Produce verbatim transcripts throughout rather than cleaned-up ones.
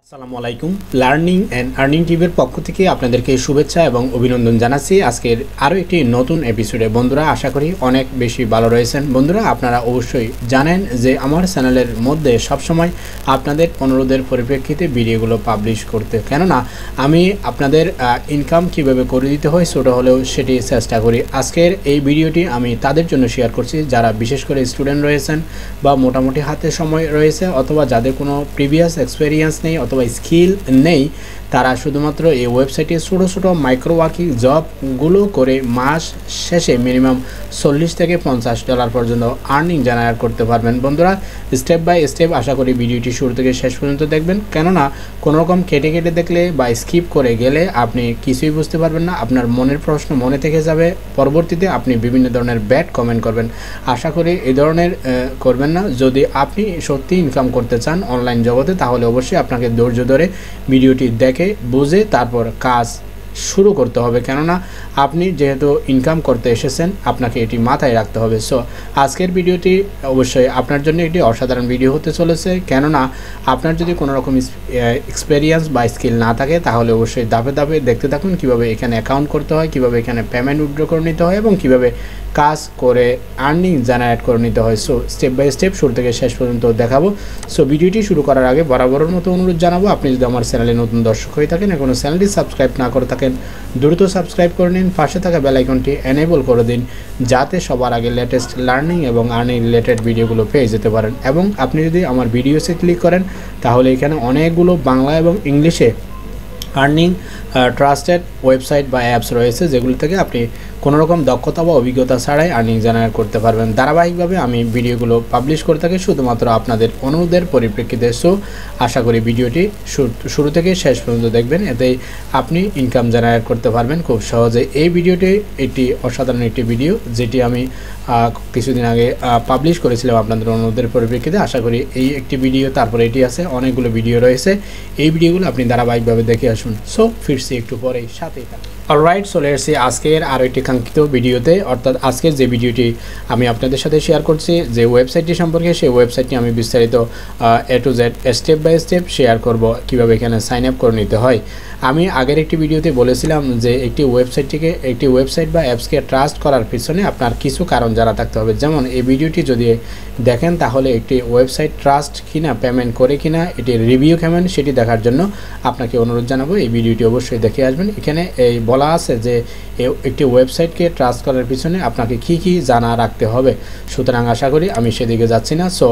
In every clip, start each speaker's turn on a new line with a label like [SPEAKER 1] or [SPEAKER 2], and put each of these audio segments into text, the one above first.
[SPEAKER 1] আসসালামু আলাইকুম learning and earning টিভির পক্ষ থেকে আপনাদেরকে শুভেচ্ছা এবং অভিনন্দন জানাচ্ছি আজকের আরও একটি নতুন এপিসোডে। বন্ধুরা, আশা করি অনেক বেশি ভালো রয়েছেন। বন্ধুরা, আপনারা অবশ্যই জানেন যে আমার চ্যানেলের মধ্যে সবসময় আপনাদের অনুরোধের পরিপ্রেক্ষিতে ভিডিওগুলো পাবলিশ করতে, কেননা আমি আপনাদের ইনকাম কিভাবে করে দিতে হয় ছোটো হলেও সেটি চেষ্টা করি। আজকের এই ভিডিওটি আমি তাদের জন্য শেয়ার করছি যারা বিশেষ করে স্টুডেন্ট রয়েছেন বা মোটামুটি হাতে সময় রয়েছে, অথবা যাদের কোনো প্রিভিয়াস এক্সপেরিয়েন্স নেই অথবা স্কিল নেই, তারা শুধুমাত্র এই ওয়েবসাইটে ছোটো ছোটো মাইক্রো ওয়ার্কিং জবগুলো করে মাস শেষে মিনিমাম চল্লিশ থেকে পঞ্চাশ ডলার পর্যন্ত আর্নিং জেনারেট করতে পারবেন। বন্ধুরা, স্টেপ বাই স্টেপ আশা করি ভিডিওটি শুরু থেকে শেষ পর্যন্ত দেখবেন, কেননা কোনোরকম কেটে কেটে দেখলে বা স্কিপ করে গেলে আপনি কিছুই বুঝতে পারবেন না। আপনার মনের প্রশ্ন মনে থেকে যাবে, পরবর্তীতে আপনি বিভিন্ন ধরনের ব্যাড কমেন্ট করবেন। আশা করি এই ধরনের করবেন না। যদি আপনি সত্যি ইনকাম করতে চান অনলাইন জগতে, তাহলে অবশ্যই আপনাকে ধৈর্য ধরে ভিডিওটি দেখে বুঝে তারপর কাজ শুরু করতে হবে, কেননা আপনি যেহেতু ইনকাম করতে এসেছেন আপনাকে এটি মাথায় রাখতে হবে। সো আজকের ভিডিওটি অবশ্যই আপনার জন্য একটি অসাধারণ ভিডিও হতে চলেছে, কেননা আপনার যদি কোনো রকম এক্সপেরিয়েন্স বা স্কিল না থাকে তাহলে অবশ্যই ধাপে ধাপে দেখতে থাকুন কীভাবে এখানে অ্যাকাউন্ট করতে হয়, কীভাবে এখানে পেমেন্ট উইথড্র করে নিতে হয় এবং কীভাবে কাজ করে আর্নিং জেনারেট করে নিতে হয়। সো স্টেপ বাই স্টেপ শুরু থেকে শেষ পর্যন্ত দেখাবো। সো ভিডিওটি শুরু করার আগে বরাবরের মতো অনুরোধ জানাবো, আপনি যদি আমার চ্যানেলে নতুন দর্শক হয়ে থাকেন, এখনও চ্যানেলটি সাবস্ক্রাইব না করে থাকেন দ্রুত সাবস্ক্রাইব করে নিন, পাশে থাকা বেল আইকনটি এনেবল করে দিন, যাতে সবার আগে লেটেস্ট লার্নিং এবং আর্নিং রিলেটেড ভিডিওগুলো পেয়ে যেতে পারেন। এবং আপনি যদি আমার ভিডিওসে ক্লিক করেন তাহলে এখানে অনেকগুলো বাংলা এবং ইংলিশে আর্নিং ট্রাস্টেড ওয়েবসাইট বা অ্যাপস রয়েছে, যেগুলো থেকে আপনি কোনোরকম দক্ষতা বা অভিজ্ঞতা ছাড়াই আর্নিং জেনারেট করতে পারবেন। ধারাবাহিকভাবে আমি ভিডিওগুলো পাবলিশ করে থাকি শুধুমাত্র আপনাদের অনুরোধের পরিপ্রেক্ষিতে। সো আশা করি ভিডিওটি শুরু থেকে শেষ পর্যন্ত দেখবেন, এতেই আপনি ইনকাম জেনারেট করতে পারবেন খুব সহজে। এই ভিডিওটি একটি অসাধারণ একটি ভিডিও, যেটি আমি কিছুদিন আগে পাবলিশ করেছিলাম আপনাদের অনুরোধের পরিপ্রেক্ষিতে। আশা করি এই একটি ভিডিও, তারপরে এটি আছে, অনেকগুলো ভিডিও রয়েছে, এই ভিডিওগুলো আপনি ধারাবাহিকভাবে দেখে আসুন। সো ফিরছি একটু পরেই, সাথেই থাকুন। অলরাইট, চলে এসেছি আজকের আরও একটি কাঙ্ক্ষিত ভিডিওতে। অর্থাৎ আজকের যে ভিডিওটি আমি আপনাদের সাথে শেয়ার করছি যে ওয়েবসাইটটি সম্পর্কে, সেই ওয়েবসাইটটি আমি বিস্তারিত A to Z step by step share করব কীভাবে এখানে সাইন আপ করে নিতে হয়। আমি আগের একটি ভিডিওতে বলেছিলাম যে একটি ওয়েবসাইটটিকে একটি ওয়েবসাইট বা অ্যাপসকে ট্রাস্ট করার পিছনে আপনার কিছু কারণ জানা থাকতে হবে। যেমন এই ভিডিওটি যদি দেখেন তাহলে একটি ওয়েবসাইট ট্রাস্ট কিনা, পেমেন্ট করে কিনা, এটি রিভিউ কেমন সেটি দেখার জন্য আপনাকে অনুরোধ জানাবো এই ভিডিওটি অবশ্যই দেখে আসবেন। এখানে এই বলা আছে যে একটি ওয়েবসাইটকে ট্রাস্ট করার পিছনে আপনাকে কি কি জানা রাখতে হবে, সুতরাং আশা করি আমি সেদিকে যাচ্ছি না। সো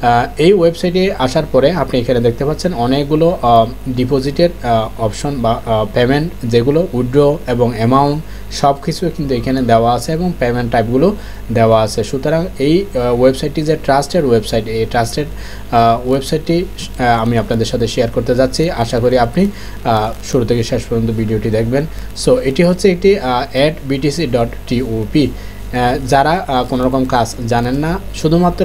[SPEAKER 1] এই ওয়েবসাইটে আসার পরে আপনি এখানে দেখতে পাচ্ছেন অনেকগুলো ডিপোজিটের অপশন বা পেমেন্ট, যেগুলো উইথড্র এবং অ্যামাউন্ট সব কিছু কিন্তু এখানে দেওয়া আছে এবং পেমেন্ট টাইপগুলো দেওয়া আছে। সুতরাং এই ওয়েবসাইটটি যে ট্রাস্টেড ওয়েবসাইট, এই ট্রাস্টেড ওয়েবসাইটটি আমি আপনাদের সাথে শেয়ার করতে যাচ্ছি। আশা করি আপনি শুরু থেকে শেষ পর্যন্ত ভিডিওটি দেখবেন। সো এটি হচ্ছে একটি অ্যাড বিটিসি ডট টিওপি। যারা কোনো রকম কাজ জানেন না, শুধুমাত্র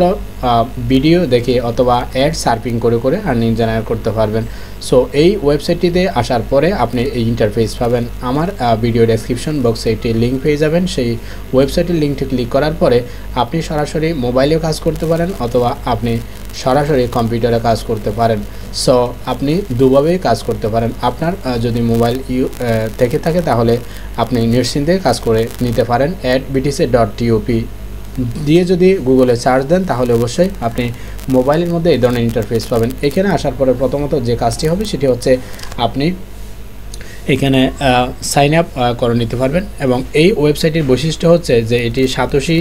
[SPEAKER 1] ভিডিও দেখে অথবা অ্যাড সার্ফিং করে করে আর্নিং জেনারেট করতে পারবেন। সো এই ওয়েবসাইটটিতে আসার পরে আপনি এই ইন্টারফেস পাবেন। আমার ভিডিও ডেসক্রিপশন বক্সে একটি লিঙ্ক পেয়ে যাবেন, সেই ওয়েবসাইটের লিঙ্কটি ক্লিক করার পরে আপনি সরাসরি মোবাইলেও কাজ করতে পারেন অথবা আপনি সরাসরি কম্পিউটারে কাজ করতে পারেন। সো আপনি দুভাবেই কাজ করতে পারেন। আপনার যদি মোবাইল ইউ থেকে থাকে তাহলে আপনি নিশ্চিন্তে কাজ করে নিতে পারেন। অ্যাড বিটিসি ডট টিওপি দিয়ে যদি গুগলে সার্চ দেন তাহলে অবশ্যই আপনি মোবাইলের মধ্যে এই ধরনের ইন্টারফেস পাবেন। এখানে আসার পরে প্রথমত যে কাজটি হবে সেটি হচ্ছে আপনি এখানে সাইন আপ করে নিতে পারবেন। এবং এই ওয়েবসাইটের বৈশিষ্ট্য হচ্ছে যে এটি সাতোশি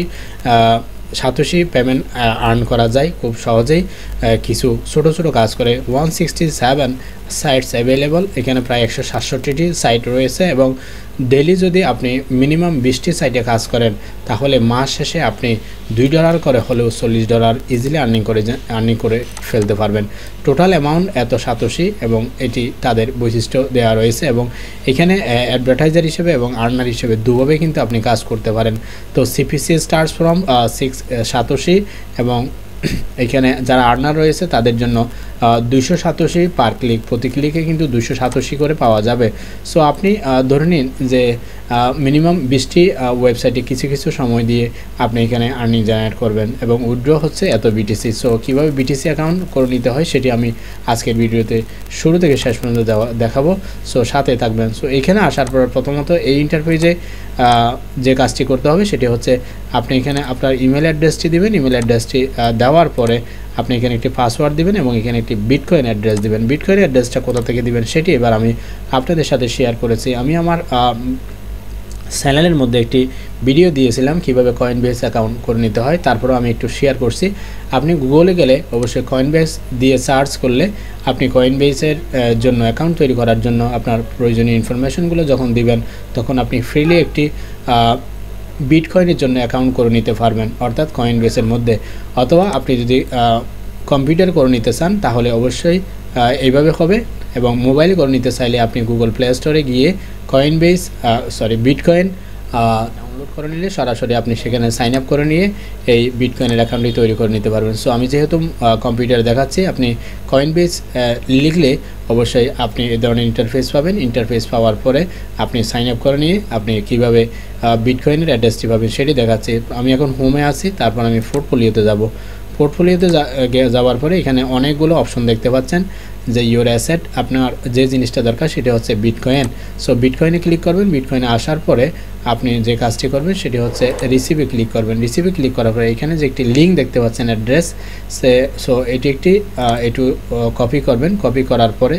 [SPEAKER 1] সাতোশি পেমেন্ট আর্ন করা যায় খুব সহজেই, কিছু ছোটো ছোটো কাজ করে। One sixty seven sites available, এখানে প্রায় একশো সাতষট্টিটি সাইট রয়েছে এবং ডেলি যদি আপনি মিনিমাম বিশটি সাইটে কাজ করেন তাহলে মাস শেষে আপনি দুই ডলার করে হলেও চল্লিশ ডলার ইজিলি আর্নিং করে আর্নিং করে ফেলতে পারবেন। টোটাল অ্যামাউন্ট এত সাতোশি এবং এটি তাদের বৈশিষ্ট্য দেওয়া রয়েছে। এবং এখানে অ্যাডভার্টাইজার হিসেবে এবং আর্নার হিসেবে দুভাবে কিন্তু আপনি কাজ করতে পারেন। তো CPC starts from six satoshi এবং এখানে যারা আর্নার রয়েছে তাদের জন্য দুইশো সাতাশি পার ক্লিক, প্রতি ক্লিকে কিন্তু দুইশো সাতাশি করে পাওয়া যাবে। সো আপনি ধরে নিন যে মিনিমাম বিশটি ওয়েবসাইটে কিছু কিছু সময় দিয়ে আপনি এখানে আর্নিং জেনারেট করবেন এবং উইথড্র হচ্ছে এত বিটিসি। সো কীভাবে বিটিসি অ্যাকাউন্ট করে নিতে হয় সেটি আমি আজকের ভিডিওতে শুরু থেকে শেষ পর্যন্ত দেওয়া দেখাবো। সো সাথে থাকবেন। সো এখানে আসার পর প্রথমত এই ইন্টারফেসে যে কাজটি করতে হবে সেটি হচ্ছে আপনি এখানে আপনার ইমেল অ্যাড্রেসটি দিবেন। ইমেল অ্যাড্রেসটি দেওয়ার পরে আপনি এখানে একটি পাসওয়ার্ড দিবেন এবং এখানে একটি বিটকয়েন অ্যাড্রেস দিবেন। বিটকয়েন অ্যাড্রেসটা কোথা থেকে দিবেন সেটি এবার আমি আপনাদের সাথে শেয়ার করেছি। আমি আমার চ্যানেলের মধ্যে একটি ভিডিও দিয়েছিলাম কিভাবে কয়েনবেস অ্যাকাউন্ট করে নিতে হয়, তারপরে আমি একটু শেয়ার করছি। আপনি গুগলে গেলে অবশ্যই কয়েনবেস দিয়ে সার্চ করলে আপনি কয়েনবেসের জন্য অ্যাকাউন্ট তৈরি করার জন্য আপনার প্রয়োজনীয় ইনফরমেশনগুলো যখন দিবেন তখন আপনি ফ্রিলি একটি বিটকয়েনের জন্য অ্যাকাউন্ট করে নিতে পারবেন, অর্থাৎ কয়েনবেসের মধ্যে। অথবা আপনি যদি কম্পিউটার করে নিতে চান তাহলে অবশ্যই এইভাবে হবে, এবং মোবাইলে করে নিতে চাইলে আপনি গুগল প্লে স্টোরে গিয়ে কয়েনবেস সরি বিটকয়েন ডাউনলোড করে নিলে সরাসরি আপনি সেখানে সাইন আপ করে নিয়ে এই বিটকয়েনের অ্যাকাউন্টটি তৈরি করে নিতে পারবেন। সো আমি যেহেতু কম্পিউটারে দেখাচ্ছি, আপনি কয়েনবেস লিখলে অবশ্যই আপনি এই ধরনের ইন্টারফেস পাবেন। ইন্টারফেস পাওয়ার পরে আপনি সাইন আপ করে নিয়ে আপনি কীভাবে বিটকয়েনের অ্যাড্রেসটি পাবেন সেটি দেখাচ্ছি। আমি এখন হোমে আছি, তারপর আমি পোর্টফোলিওতে যাব। পোর্টফোলিওতে যাওয়ার পরে এখানে অনেকগুলো অপশন দেখতে পাচ্ছেন যে ইউর অ্যাসেট, আপনার যে জিনিসটা দরকার সেটা হচ্ছে বিটকয়েন। সো বিটকয়েনে ক্লিক করবেন। বিটকয়েনে আসার পরে আপনি যে কাজটি করবেন সেটি হচ্ছে রিসিভে ক্লিক করবেন। রিসিভে ক্লিক করার পরে এখানে যে একটি লিঙ্ক দেখতে পাচ্ছেন অ্যাড্রেস, সে সো এটি একটি একটু কপি করবেন। কপি করার পরে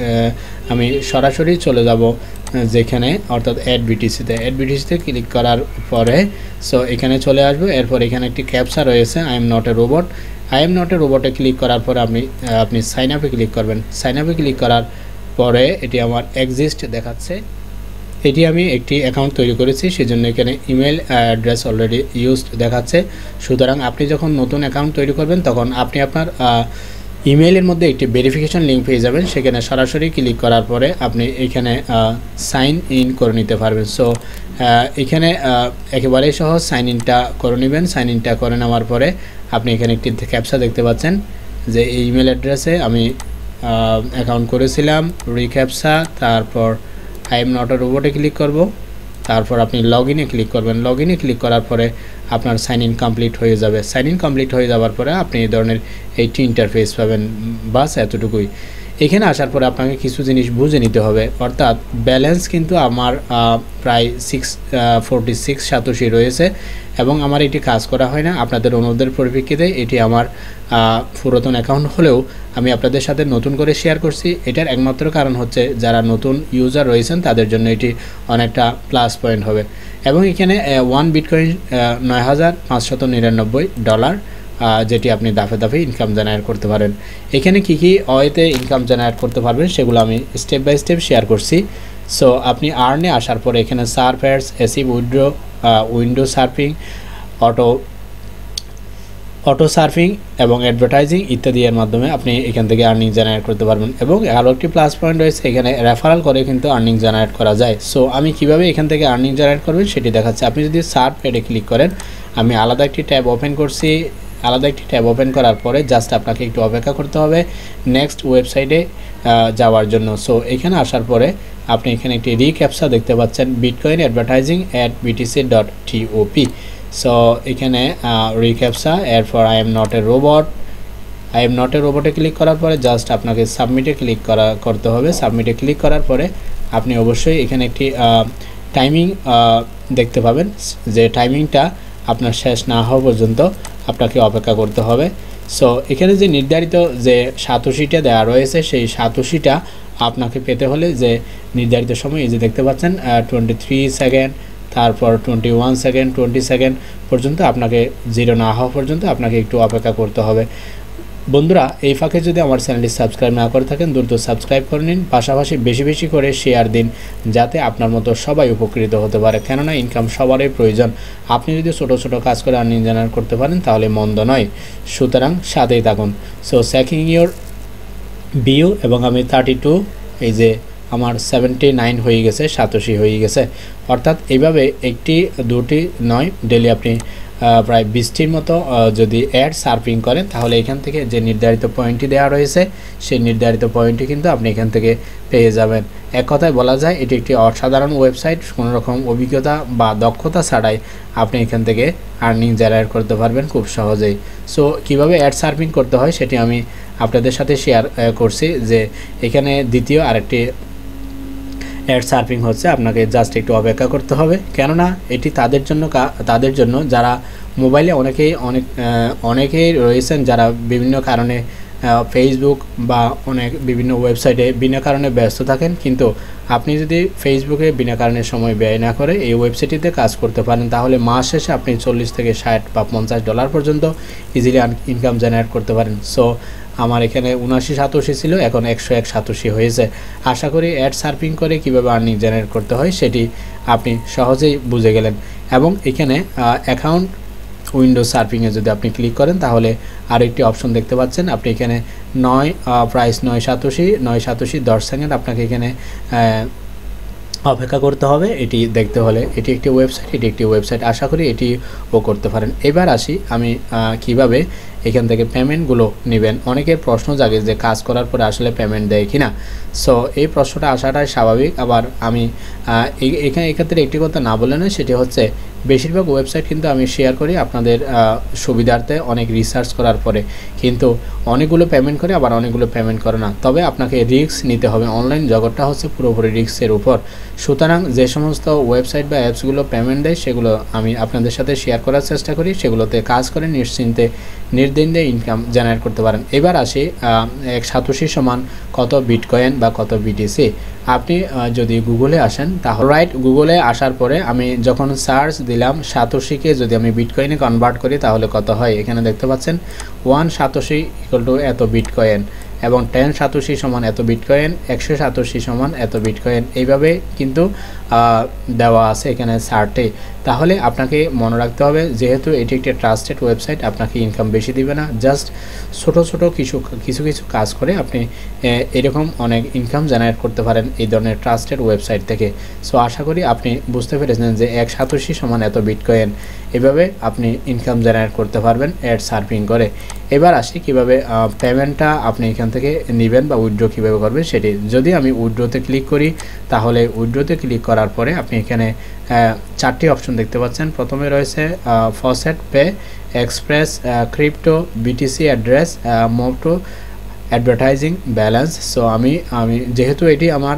[SPEAKER 1] আমি সরাসরি চলে যাব যেখানে, অর্থাৎ অ্যাড বিটিসিতে। অ্যাড বিটিসিতে ক্লিক করার পরে সো এখানে চলে আসবে। এরপর এখানে একটি ক্যাপচা রয়েছে, I am not a robot. I am not a রোবটে ক্লিক করার পরে আপনি আপনি সাইন আপে ক্লিক করবেন। সাইন আপে ক্লিক করার পরে এটি আমার এক্সিস্ট দেখাচ্ছে। এটি আমি একটি অ্যাকাউন্ট তৈরি করেছি, সেজন্য এখানে ইমেল অ্যাড্রেস অলরেডি ইউজড দেখাচ্ছে। সুতরাং আপনি যখন নতুন অ্যাকাউন্ট তৈরি করবেন তখন আপনি আপনার ইমেইলের মধ্যে একটি ভেরিফিকেশন লিঙ্ক পেয়ে যাবেন। সেখানে সরাসরি ক্লিক করার পরে আপনি এখানে সাইন ইন করে নিতে পারবেন। সো এখানে একেবারেই সহজ, সাইন ইনটা করে নেবেন। সাইন ইনটা করে নেওয়ার পরে আপনি এখানে একটি ক্যাপচা দেখতে পাচ্ছেন যে এই ইমেল অ্যাড্রেসে আমি অ্যাকাউন্ট করেছিলাম, রিক্যাপচা, তারপর আই এম নট এ রোবটে ক্লিক করব, তারপর আপনি লগ ইনে ক্লিক করবেন। লগ ইনে ক্লিক করার পরে আপনার সাইন ইন কমপ্লিট হয়ে যাবে। সাইন ইন কমপ্লিট হয়ে যাওয়ার পরে আপনি এই ধরনের এইটি ইন্টারফেস পাবেন। বাস এতটুকুই। এখানে আসার পরে আপনাকে কিছু জিনিস বুঝে নিতে হবে, অর্থাৎ ব্যালেন্স কিন্তু আমার প্রায় সিক্স ফোরটি সিক্স সাতাশি রয়েছে এবং আমার এটি কাজ করা হয় না। আপনাদের অনুরোধের পরিপ্রেক্ষিতে এটি আমার পুরাতন অ্যাকাউন্ট হলেও আমি আপনাদের সাথে নতুন করে শেয়ার করছি। এটার একমাত্র কারণ হচ্ছে যারা নতুন ইউজার রয়েছেন তাদের জন্য এটি অনেকটা প্লাস পয়েন্ট হবে। এবং এখানে ওয়ান বিটকয়েন নয় হাজার পাঁচশত নিরানব্বই ডলার, যেটি আপনি দাফে দাফে ইনকাম জেনারেট করতে পারেন। এখানে কী কী ওয়েতে ইনকাম জেনারেট করতে পারবেন সেগুলো আমি স্টেপ বাই স্টেপ শেয়ার করছি। সো আপনি আর্নে আসার পরে এখানে সার্ফ অ্যাডস, এসি window window surfing, auto auto surfing এবং অ্যাডভার্টাইজিং ইত্যাদি এর মাধ্যমে আপনি এখান থেকে আর্নিং জেনারেট করতে পারবেন। এবং আরও একটি প্লাস পয়েন্ট রয়েছে, এখানে রেফারাল করে কিন্তু আর্নিং জেনারেট করা যায়। সো আমি কিভাবে এখান থেকে আর্নিং জেনারেট করবেন সেটি দেখাচ্ছি। আপনি যদি সার্ফ অ্যাডে ক্লিক করেন, আমি আলাদা একটি ট্যাব ওপেন করছি। আলাদা একটি ট্যাব ওপেন করার পরে জাস্ট আপনাকে একটু অপেক্ষা করতে হবে নেক্সট ওয়েবসাইটে যাওয়ার জন্য। সো এখানে আসার পরে আপনি এখানে একটি রিক্যাপচা দেখতে পাচ্ছেন, bitcoin advertising at BTC dot T. So এখানে রিক্যাপচা, এরপর I am not a robot. I am not a রোবটে ক্লিক করার পরে জাস্ট আপনাকে সাবমিটে ক্লিক করা করতে হবে। সাবমিটে ক্লিক করার পরে আপনি অবশ্যই এখানে একটি টাইমিং দেখতে পাবেন, যে টাইমিংটা আপনার শেষ না হওয়া পর্যন্ত আপনাকে অপেক্ষা করতে হবে। সো এখানে যে নির্ধারিত যে সাতাশিটা দেওয়া রয়েছে সেই সাতাশিটা আপনাকে পেতে হলে যে নির্ধারিত সময়, এই যে দেখতে পাচ্ছেন টোয়েন্টি থ্রি সেকেন্ড, তারপর twenty one second, twenty second পর্যন্ত আপনাকে জিরো না হওয়া পর্যন্ত আপনাকে একটু অপেক্ষা করতে হবে। বন্ধুরা, এই ফাঁকে যদি আমার চ্যানেলটি সাবস্ক্রাইব না করে থাকেন দ্রুত সাবস্ক্রাইব করে নিন, পাশাপাশি বেশি বেশি করে শেয়ার দিন যাতে আপনার মতো সবাই উপকৃত হতে পারে, কেননা ইনকাম সবারই প্রয়োজন। আপনি যদি ছোটো ছোটো কাজ করে আর্নিং জেনারেট করতে পারেন তাহলে মন্দ নয়, সুতরাং সাথেই থাকুন। সো চেকিং ইউর ভিউ, এবং আমি থার্টি টু, এই যে আমার সেভেন্টি নাইন হয়ে গেছে, সাতাশি হয়ে গেছে। অর্থাৎ এইভাবে একটি দুটি নয়, ডেলি আপনি প্রায় বিশটির মতো যদি অ্যাড সার্ফিং করেন তাহলে এখান থেকে যে নির্ধারিত পয়েন্টটি দেওয়া রয়েছে সেই নির্ধারিত পয়েন্টটি কিন্তু আপনি এখান থেকে পেয়ে যাবেন। এক কথায় বলা যায় এটি একটি অসাধারণ ওয়েবসাইট, কোনো রকম অভিজ্ঞতা বা দক্ষতা ছাড়াই আপনি এখান থেকে আর্নিং জেনারেট করতে পারবেন খুব সহজেই। সো কিভাবে অ্যাড সার্ফিং করতে হয় সেটি আমি আপনাদের সাথে শেয়ার করছি, যে এখানে দ্বিতীয় আরেকটি অ্যাড সার্ফিং হচ্ছে। আপনাকে জাস্ট একটু অপেক্ষা করতে হবে, কেননা এটি তাদের জন্য তাদের জন্য যারা মোবাইলে অনেকেই অনেক অনেকেই রয়েছেন যারা বিভিন্ন কারণে ফেসবুক বা অনেক বিভিন্ন ওয়েবসাইটে বিনা কারণে ব্যস্ত থাকেন, কিন্তু আপনি যদি ফেসবুকে বিনা কারণে সময় ব্যয় না করে এই ওয়েবসাইটটিতে কাজ করতে পারেন তাহলে মাস শেষে আপনি চল্লিশ থেকে ষাট বা পঞ্চাশ ডলার পর্যন্ত ইজিলি ইনকাম জেনারেট করতে পারেন। সো আমার এখানে উনাশি সাতাশি ছিল, এখন একশো এক সাতাশি হয়েছে। আশা করি অ্যাড সার্ফিং করে কীভাবে আর্নিং জেনারেট করতে হয় সেটি আপনি সহজেই বুঝে গেলেন। এবং এখানে অ্যাকাউন্ট উইন্ডো সার্ফিংয়ে যদি আপনি ক্লিক করেন তাহলে আরও একটি অপশন দেখতে পাচ্ছেন। আপনি এখানে নয় প্রাইস নয় সাতাশি নয় সাতাশি দশ সেকেন্ড আপনাকে এখানে অপেক্ষা করতে হবে এটি দেখতে হলে। এটি একটি ওয়েবসাইট এটি একটি ওয়েবসাইট আশা করি এটিও করতে পারেন। এবার আসি আমি কিভাবে এখান থেকে পেমেন্টগুলো নেবেন। অনেকের প্রশ্ন জাগে যে কাজ করার পরে আসলে পেমেন্ট দেয় কিনা। সো এই প্রশ্নটা আসাটাই স্বাভাবিক। আবার আমি এখানে এক্ষেত্রে একটি কথা না বলে নয়, সেটি হচ্ছে বেশিরভাগ ওয়েবসাইট কিন্তু আমি শেয়ার করি আপনাদের সুবিধার্থে অনেক রিসার্চ করার পরে, কিন্তু অনেকগুলো পেমেন্ট করে আবার অনেকগুলো পেমেন্ট করে না। তবে আপনাকে রিস্ক নিতে হবে, অনলাইন জগৎটা হচ্ছে পুরোপুরি রিস্কের উপর। সুতরাং যে সমস্ত ওয়েবসাইট বা অ্যাপসগুলো পেমেন্ট দেয় সেগুলো আমি আপনাদের সাথে শেয়ার করার চেষ্টা করি, সেগুলোতে কাজ করে নিশ্চিন্তে নির্দ্বিন্দ্বে ইনকাম জেনারেট করতে পারেন। এবার আসি এক সাতাশি সমান কত বিটকয়েন বা কত বিটিসি। আপনি যদি গুগলে আসেন তাহলে রাইট গুগলে আসার পরে আমি যখন সার্চ দিলাম সাতাশিকে যদি আমি বিটকয়েনে কনভার্ট করি তাহলে কত হয় এখানে দেখতে পাচ্ছেন ওয়ান সাতাশি ইকুয়াল টু এত বিটকয়েন, এবং টেন সাতাশি সমান এত বিটকয়েন, একশো সাতাশি সমান এত বিটকয়েন, এইভাবে কিন্তু দেওয়া আছে এখানে চার্টে। তাহলে আপনাকে মনে রাখতে হবে যেহেতু এটি একটি ট্রাস্টেড ওয়েবসাইট আপনাকে ইনকাম বেশি দিবে না, জাস্ট ছোট ছোট কিছু কিছু কিছু কাজ করে আপনি এরকম অনেক ইনকাম জেনারেট করতে পারেন এই ধরনের ট্রাস্টেড ওয়েবসাইট থেকে। সো আশা করি আপনি বুঝতে পেরেছেন যে এক সাতাশি সমান এত বিটকয়েন, এভাবে আপনি ইনকাম জেনারেট করতে পারবেন অ্যাড সার্ফিং করে। এবার আসি কীভাবে পেমেন্টটা আপনি এখান থেকে নেবেন বা উইথড্র কীভাবে করবেন সেটি। যদি আমি উইথড্রতে ক্লিক করি তাহলে উইথড্রতে ক্লিক করার পরে আপনি এখানে চারটি অপশন দেখতে পাচ্ছেন। প্রথমে রয়েছে faucet pay, express, crypto, BTC address, move to advertising balance. So আমি আমি যেহেতু এটি আমার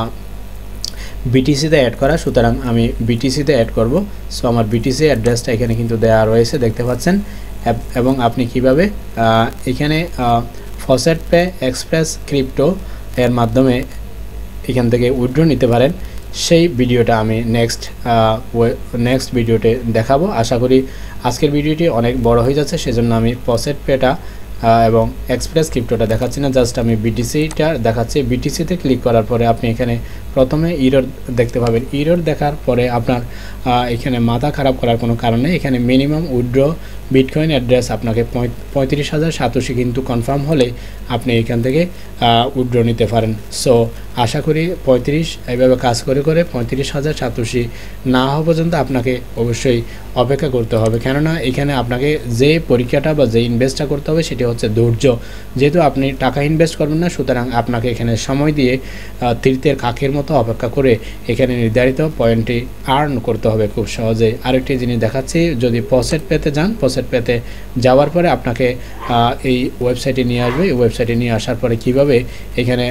[SPEAKER 1] বিটিসিতে অ্যাড করা সুতরাং আমি বিটিসিতে অ্যাড করব। সো আমার বিটিসি অ্যাড্রেসটা এখানে কিন্তু দেওয়া রয়েছে দেখতে পাচ্ছেন, এবং আপনি কিভাবে এখানে ফসেট পে, এক্সপ্রেস, ক্রিপ্টো এর মাধ্যমে এখান থেকে উইথড্র নিতে পারেন সেই ভিডিওটা আমি নেক্সট নেক্সট ভিডিওতে দেখাবো। আশা করি আজকের ভিডিওটি অনেক বড় হয়ে যাচ্ছে, সেজন্য আমি ফসেট পেটা এবং এক্সপ্রেস ক্রিপ্টোটা দেখাচ্ছি না, জাস্ট আমি বিটিসিটা দেখাচ্ছি। বিটিসিতে ক্লিক করার পরে আপনি এখানে প্রথমে ইরর দেখতে পাবেন। ইরর দেখার পরে আপনার এখানে মাথা খারাপ করার কোনো কারণ নেই। এখানে মিনিমাম উইথড্র বিটকয়েন অ্যাড্রেস আপনাকে পঁয়ত্রিশ হাজার সাতাশি কিন্তু কনফার্ম হলে আপনি এখান থেকে উইথড্র নিতে পারেন। সো আশা করি পঁয়ত্রিশ এইভাবে কাজ করে করে পঁয়ত্রিশ হাজার সাতাশি না হওয়া পর্যন্ত আপনাকে অবশ্যই অপেক্ষা করতে হবে, কেননা এখানে আপনাকে যে পরীক্ষাটা বা যে ইনভেস্টটা করতে হবে সেটি হচ্ছে ধৈর্য। যেহেতু আপনি টাকা ইনভেস্ট করবেন না সুতরাং আপনাকে এখানে সময় দিয়ে তীর্থের কাকের মতো অপেক্ষা করে এখানে নির্ধারিত পয়েন্টটি আর্ন করতে হবে খুব সহজে। আরেকটি জিনিস দেখাচ্ছি, যদি পসেট পেতে যান পসেট পেতে যাওয়ার পরে আপনাকে এই ওয়েবসাইটে নিয়ে আসবে। এই ওয়েবসাইটে নিয়ে আসার পরে কিভাবে এখানে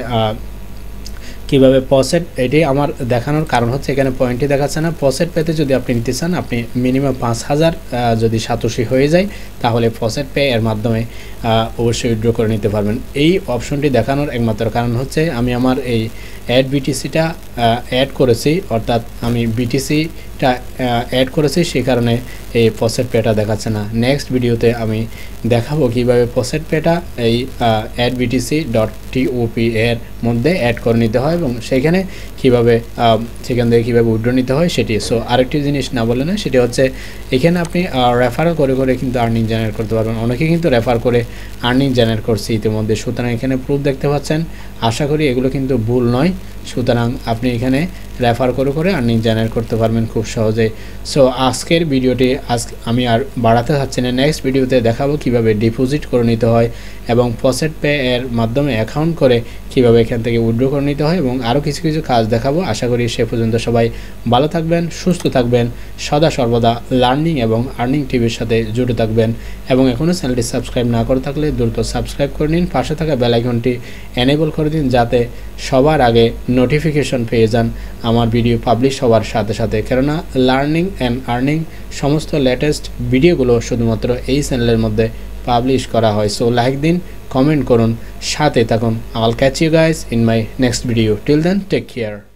[SPEAKER 1] কিভাবে পসেট, এটি আমার দেখানোর কারণ হচ্ছে এখানে পয়েন্টটি দেখাচ্ছে না। পসেট পেতে যদি আপনি নিতে চান আপনি মিনিমাম পাঁচ হাজার যদি সাতাশি হয়ে যায় তাহলে পসেট পে এর মাধ্যমে অবশ্যই উইথড্র করে নিতে পারবেন। এই অপশনটি দেখানোর একমাত্র কারণ হচ্ছে আমি আমার এই অ্যাড বিটিসিটা অ্যাড করেছি, অর্থাৎ আমি বিটিসিটা অ্যাড করেছি সেই কারণে এই পসেট পেটা দেখাচ্ছে না। নেক্সট ভিডিওতে আমি দেখাবো কিভাবে পসেট পেটা এই অ্যাড বিটিসি ডট টিওপি এর মধ্যে অ্যাড করে নিতে হয় এবং সেখানে কিভাবে সেখান থেকে কীভাবে উইথড্র নিতে হয় সেটি। সো আরেকটি জিনিস না বলে না, সেটি হচ্ছে এখানে আপনি রেফার করে করে কিন্তু আর্নিং জেনারেট করতে পারবেন। অনেকে কিন্তু রেফার করে আর্নিং জেনারেট করছে ইতিমধ্যে, সুতরাং এখানে প্রুফ দেখতে পাচ্ছেন। আশা করি এগুলো কিন্তু ভুল নয়, সুতরাং আপনি এখানে রেফার করে করে আর্নিং জেনারেট করতে পারবেন খুব সহজে। সো আজকের ভিডিওটি আজ আমি আর বাড়াতে চাচ্ছি না, নেক্সট ভিডিওতে দেখাবো কিভাবে ডিপোজিট করে নিতে হয় এবং পসেট পে এর মাধ্যমে অ্যাকাউন্ট করে কিভাবে এখান থেকে উইথড্র করে নিতে হয় এবং আরও কিছু কিছু কাজ দেখাবো। আশা করি সে পর্যন্ত সবাই ভালো থাকবেন, সুস্থ থাকবেন, সদা সর্বদা লার্নিং এবং আর্নিং টিভির সাথে জুড়ে থাকবেন এবং এখনও চ্যানেলটি সাবস্ক্রাইব না করে থাকলে দ্রুত সাবস্ক্রাইব করে নিন, পাশে থাকা বেল আইকনটি এনেবল করে দিন যাতে সবার আগে নোটিফিকেশন পেয়ে যান আমার ভিডিও পাবলিশ হওয়ার সাথে সাথে। কেননা লার্নিং অ্যান্ড আর্নিং সমস্ত লেটেস্ট ভিডিওগুলো শুধুমাত্র এই চ্যানেলের মধ্যে পাবলিশ করা হয়। সো লাইক দিন, কমেন্ট করুন, সাথে থাকুন। I will catch you guys in my next video. Till then take care.